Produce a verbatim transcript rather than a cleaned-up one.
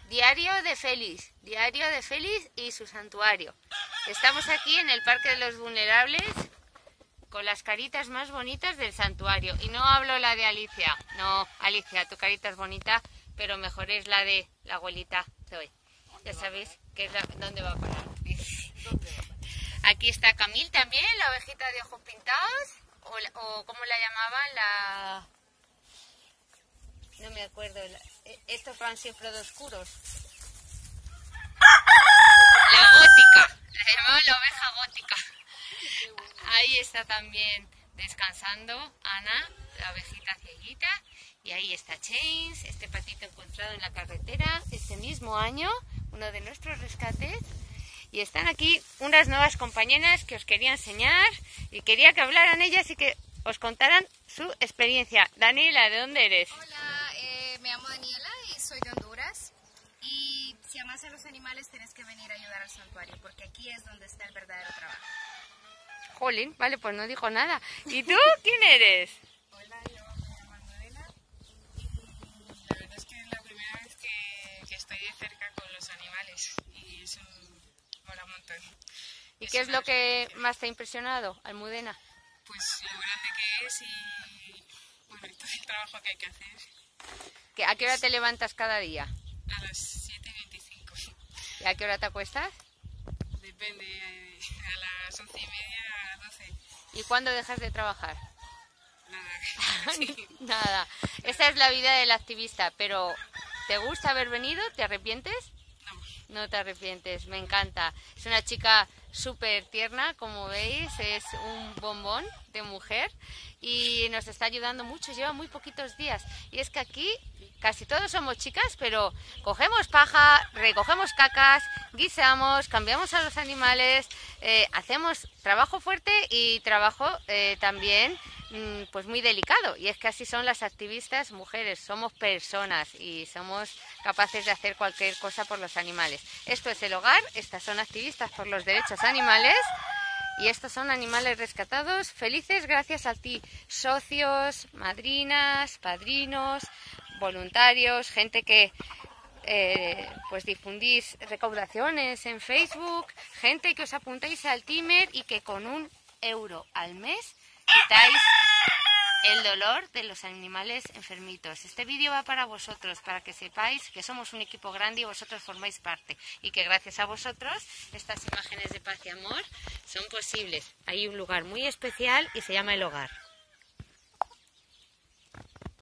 Diario de Félix, Diario de Félix y su santuario. Estamos aquí en el Parque de los Vulnerables con las caritas más bonitas del santuario. Y no hablo la de Alicia, no, Alicia, tu carita es bonita, pero mejor es la de la abuelita Zoe. Ya sabéis que es la, dónde va a parar. Aquí está Camil también, la ovejita de ojos pintados, o, la, o ¿cómo la llamaban? La... No me acuerdo, la... estos van siempre de oscuros. La gótica, la llamaban la oveja gótica. Ahí está también descansando Ana, la ovejita cieguita. Y ahí está Chains, este patito encontrado en la carretera este mismo año, uno de nuestros rescates. Y están aquí unas nuevas compañeras que os quería enseñar y quería que hablaran ellas y que os contaran su experiencia. Daniela, ¿de dónde eres? Hola, eh, me llamo Daniela y soy de Honduras. Y si amas a los animales tienes que venir a ayudar al santuario porque aquí es donde está el verdadero trabajo. Jolín, vale, pues no dijo nada. ¿Y tú quién eres? Hola, yo me llamo Almudena y la verdad es que es la primera vez que, que estoy de cerca con los animales y eso mola un montón. ¿Y es qué es lo que experiencia. más te ha impresionado, Almudena? Pues lo grande que es y bueno, y todo el trabajo que hay que hacer. ¿Que ¿A qué hora te levantas cada día? A las siete y veinticinco. ¿Y a qué hora te acuestas? Depende, eh, a las once y media, a las doce. ¿Y cuándo dejas de trabajar? Nada, sí. Nada. Esa es la vida del activista, pero ¿te gusta haber venido? ¿Te arrepientes? No, No te arrepientes, me encanta. Es una chica súper tierna, como veis, es un bombón de mujer y nos está ayudando mucho, lleva muy poquitos días. Y es que aquí casi todos somos chicas, pero cogemos paja, recogemos cacas, guisamos, cambiamos a los animales, eh, hacemos trabajo fuerte y trabajo eh, también mm, pues muy delicado. Y es que así son las activistas mujeres, somos personas y somos capaces de hacer cualquier cosa por los animales. Esto es El Hogar, estas son activistas por los derechos animales y estos son animales rescatados felices gracias a ti, socios, madrinas, padrinos, voluntarios, gente que eh, pues difundís recaudaciones en Facebook, gente que os apuntáis al Timer y que con un euro al mes quitáis el dolor de los animales enfermitos. Este vídeo va para vosotros, para que sepáis que somos un equipo grande y vosotros formáis parte. Y que gracias a vosotros estas imágenes de paz y amor son posibles. Hay un lugar muy especial y se llama El Hogar.